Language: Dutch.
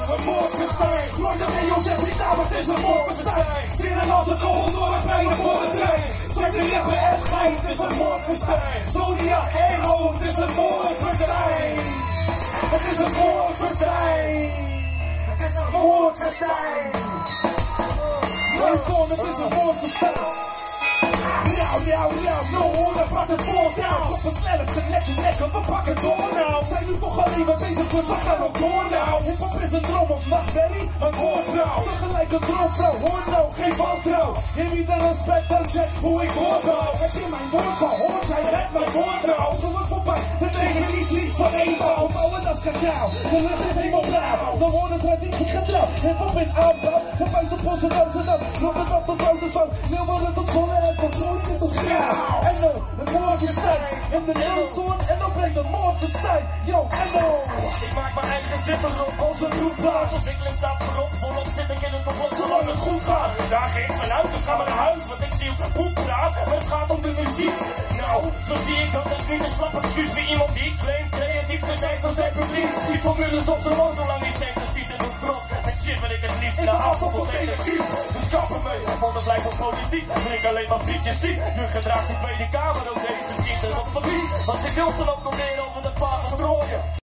een moordfestijn. Nooit een Leo Jeffrey Dahmer, het is een moordfestijn. Zinnen als een kogel door het bijna voor de trein. Check de rapper Ed Gein, het is een moordfestijn. Zodiac Ego, het is een moordfestijn. Het is een moordfestijn. Het is een moordfestijn. Het is een moordfestijn. No order, pak het voortouw. Op een snelle selectie lekker, we pakken door nou. Zijn nu toch alleen maar bezig, dus we gaan ook door nou. Hip-hop is een droom of nachtmerrie, een woordvrouw. Tegelijk een droomvrouw, hoor nou, geen wantrouw. In ieder respect en check hoe ik voortrouw. Het in mijn woord gehoord, hij redt mijn woordtrouw. Zo wordt voorbij, de definitie van eenvoud. Bouwen dat kanaal, de lucht is helemaal blauw. Dan wordt de traditie getrouwd, hip-hop in aanbouw. Van buitenpost en Amsterdam, Rotterdam tot Oudersvang. Leeuwarden tot Zwolle en van Groningen tot Graaf. En no, het moordfestijn. In de Nederlandsoort en dan brengt een moordfestijn. Yo, en no. Ik maak mijn eigen zitten op als een roepplaats. Ontwikkeling staat voorop, volop zit ik in het toplot zolang het goed gaat. Daar geef ik uit, dus ga maar naar huis. Want ik zie op poep praat, maar het gaat om de muziek. Nou, zo zie ik dat is niet een slap excuus wie iemand die claimt creatief te zijn van zijn publiek. Die formules op zijn land, zolang die centen ziet en doet trots. Met shit wil ik het liefst in de afval tot energie. Dus kap ermee, want het blijft op politiek. Drink alleen maar frietjes ziek. Nu gedraagt de Tweede Kamer ook deze shit en op verlies. Want ze wil ze ook nog meer over de paard strooien.